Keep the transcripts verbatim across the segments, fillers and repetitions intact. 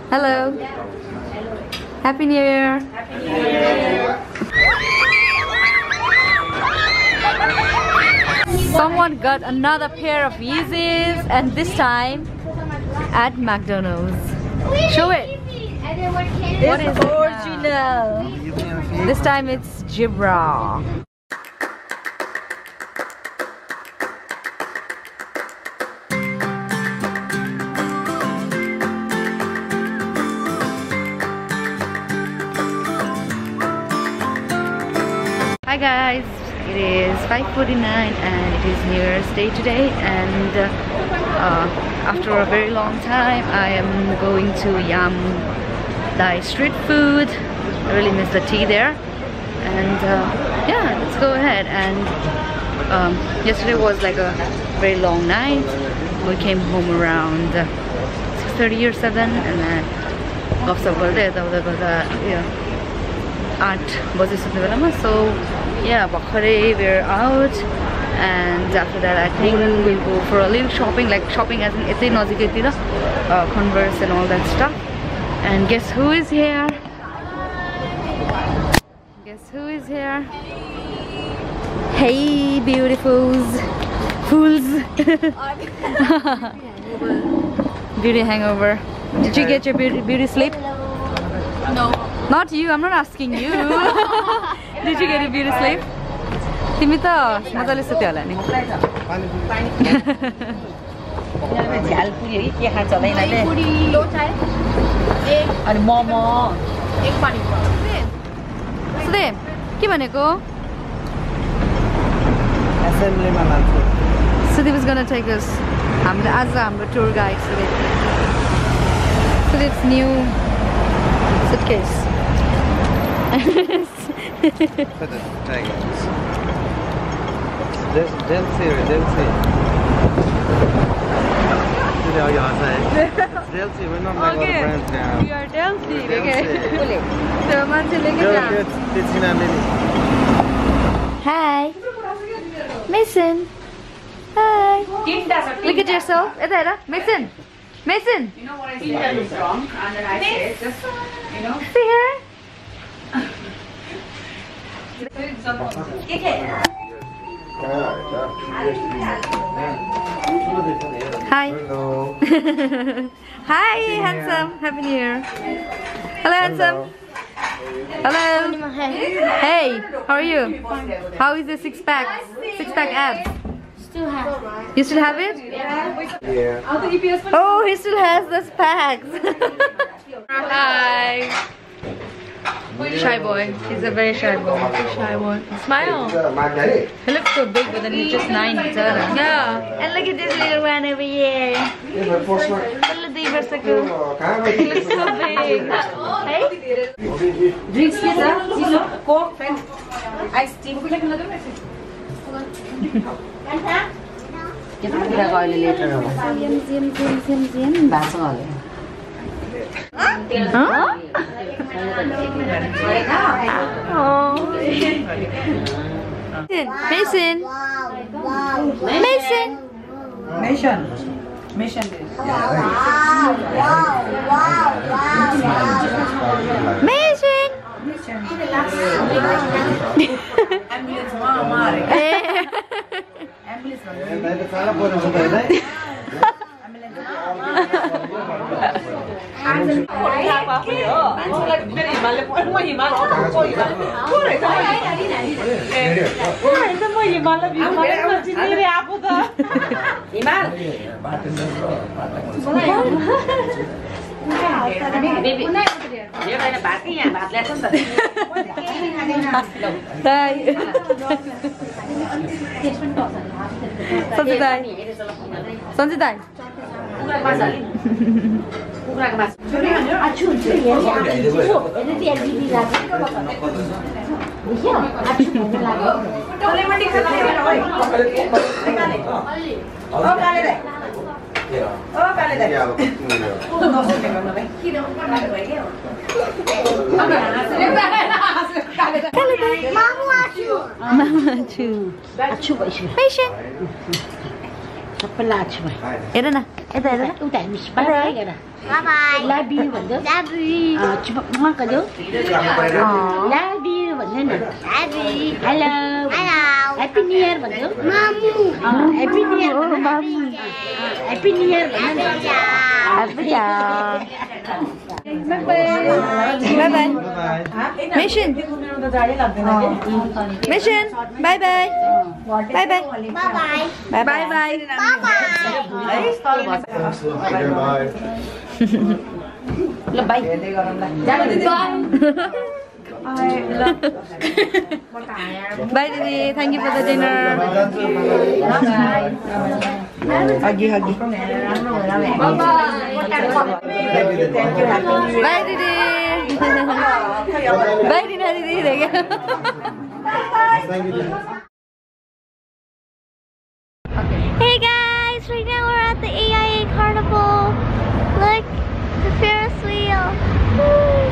Hello. Happy New Year. Happy New Year. Someone got another pair of Yeezys, and this time at McDonald's. Show it. What is original? It this time it's Gibra. Hi guys, it is five forty-nine and it is New Year's Day today, and uh, uh, after a very long time I am going to Yam Thai street food. I really miss the tea there, and uh, yeah, let's go ahead. And um, yesterday was like a very long night. We came home around uh, six thirty or seven, and then gafsap garday yata garda yeah eight baje sutne belama. So yeah, bhakhare we're out, and after that I think we'll go for a little shopping, like shopping as in etei najikai tira, uh, Converse and all that stuff. And guess who is here? Guess who is here? Hey beautifuls, fools. Beauty hangover. Did you get your beauty, beauty sleep? No. Not you, I'm not asking you. Did you get a beauty sleep? Timi ta mazale sutyo hola ni. झालपुरी के खान्छ होला यिनीहरुले लो चाय एक अनि मोमो एक पानी सुदेव के भनेको? Assemblyमा लान्छु. Sudev is gonna take us. हाम्रो आज हाम्रो tour guide Sudev. Sudev's new suitcase. Delcy, Delcy. Delcy, we're not like Okay. other brands now. We are Delcy. Okay. Delcy. So मान्छे लेके Go जा. get Titina Mini. Hi. Mason. Hi. Look at yourself. It's there, Mason. Mason. You know what I said is wrong, and then I say just, you know. See here. Hi. Hello. Hi, handsome. Happy New Year. Hello, handsome. Hello. Hey, how are you? How is the six pack? Six pack abs? Still have. You still have it? Yeah. Oh, he still has those packs. Hi. Shy boy. He's a very shy boy. Shy boy. Smile. He looks so big, but then he's just nine. Yeah. And look at this little one over here. Little Diversaku. He looks so big. Hey? Drinks pizza, Coke, ice tea. Kita kira kau ini later. Zim, zim, zim, zim, zim. Bahasa kali. Huh? Oh. Mason. Mason. Mission. Mission. Mason. Ambulance mama. Ambulance. Sanjidai. Mama too. Patient. Era na. ưu tải bye bye kìa nè. Bye bye. Love you vẫn được. Love you. À, chụp ngon cả đứa. Love you vẫn thế nè. Love you. Hello. Hello. Happy New Year vẫn được. Mamu. À, Happy New Year vẫn được. Happy New Year vẫn được. Happy chào. Bye bye. Bye bye. Mission. Mission. Bye bye. Bye bye. Bye bye. Bye bye. Bye bye. Là bay. Ra là đi con. Bye Didi. Thank you for the dinner. Huggy huggy. Bye bye. Bye Didi. Bye Dina Didi. There you go. Hey guys, right now we're at the A I A Carnival. Look, the Ferris wheel. Woo.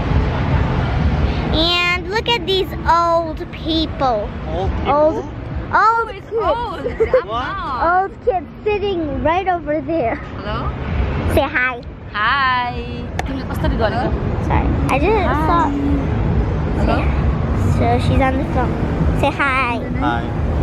And look at these old people. Old people? Old, old kids. Old. Old kids sitting right over there. Hello. Say hi. Hi. Sorry, I didn't stop. Hello. So she's on the phone. Say hi. Hi.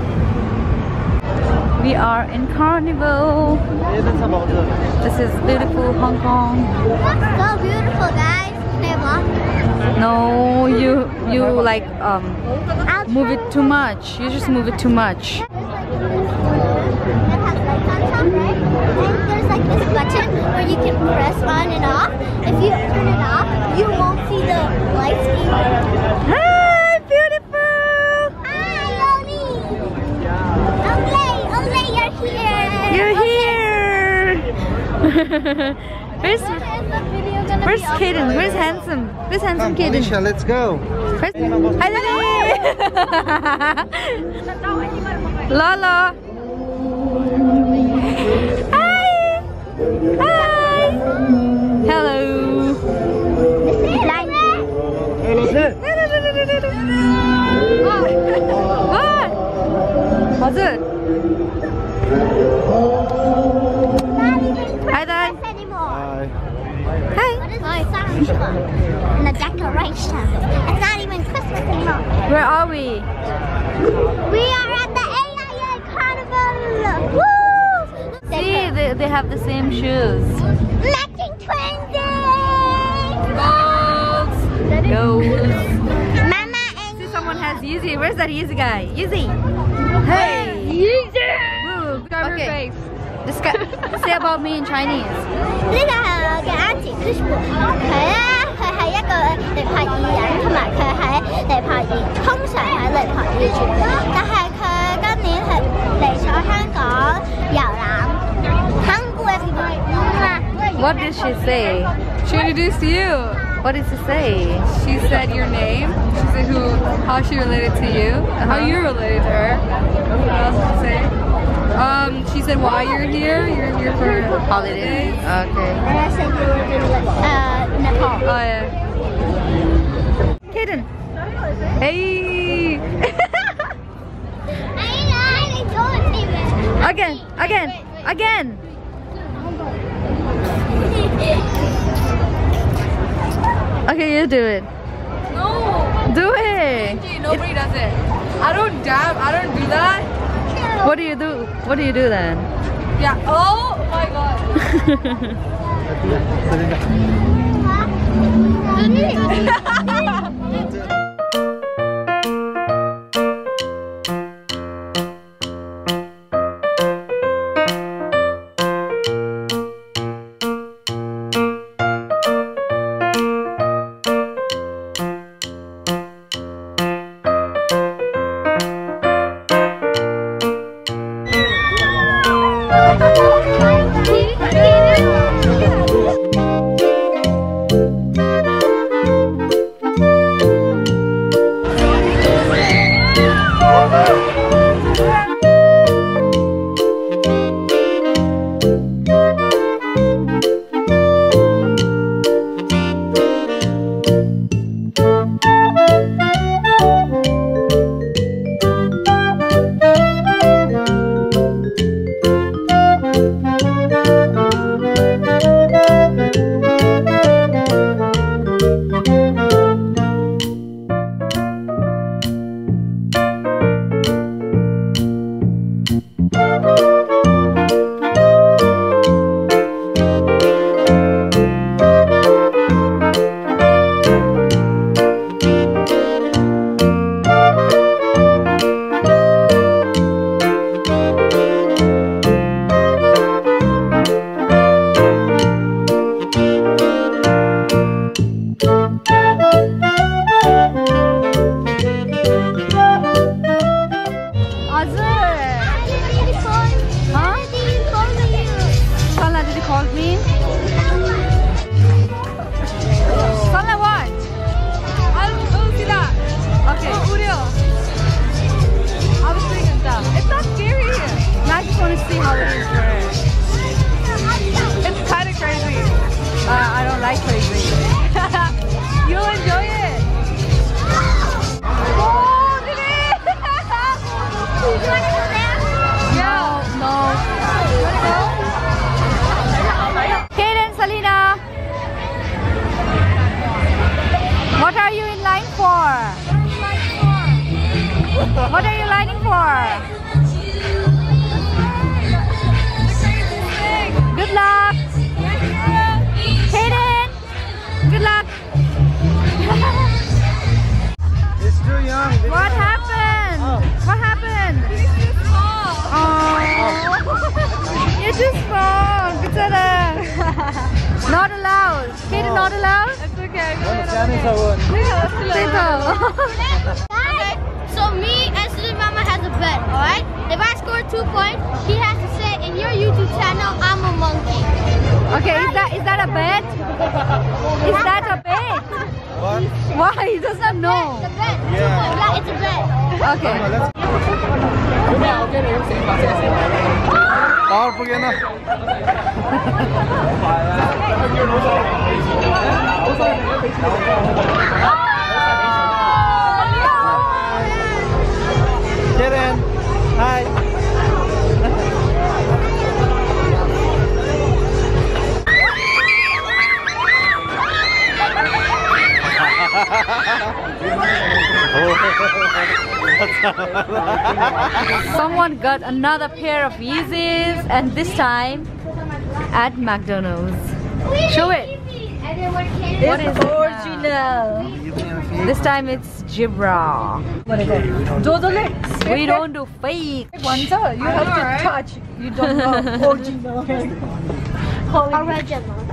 We are in Carnival. Yeah, that's about it. This is beautiful Hong Kong. So beautiful, guys. Never. No, you you like um move it too much. You just move it too much. That has lights on top, right? And there's like this button where you can press on and off. If you turn it off, you won't see the lights either. Hi, beautiful. Hi, Loni. Olay, Olay, you're here. You're here. Where's When is the video gonna Where's be up? Kaden? Where's handsome? Where's handsome Come, Kaden? Alicia, let's go. Where's Hi Lily. Lala. Hi. Hi. Hello. Hey, let's go. What? What's it? Not even Hi, Dad. Christmas anymore. Hi. What is the sound and the decoration? It's not even Christmas anymore. Where are we? We are at the A I A Carnival. Woo! See, they, they have the same shoes. Matching twins. Goals. Mama and See, someone has Yeezy. Where's that Yeezy guy? Yeezy. Hey. Yeezy. Okay. This guy, say about me in Chinese. 呢個係我嘅 Auntie Khusbu，佢咧佢係一個尼泊爾人，同埋佢喺尼泊爾，通常喺尼泊爾住，但係佢今年係嚟咗香港遊覽。 What did she say? She introduced you. What did she say? She said your name. She said who, how she related to you, and how you related to her. What else did she say? Um, she said why you're here. You're here for Holidays. Okay. And I said you were in uh, Nepal. Oh yeah. Kaden. Hey. I know, I don't even. Again. Again. Again. Okay, you do it. No. Do it. Nobody does it. I don't dab. I don't do that. What do you do? What do you do then? Yeah. Oh my god. okay. 짠해서 온. Say so. Okay, so me and Susan Mama has a bet, alright? If I score two points, he has to say in your YouTube channel, I'm a monkey. Okay, is that is that a bet? Is that a bet? What? Why? He does not know. It's a bet. Yeah. Yeah, it's a bet. Okay. 나올쁘게나. Karen, hi. Someone got another pair of Yeezys, and this time at McDonald's. Show it. What is it original. This time it's Gibra. Totally. We don't do fake. Once you have to touch. You don't know original. Original.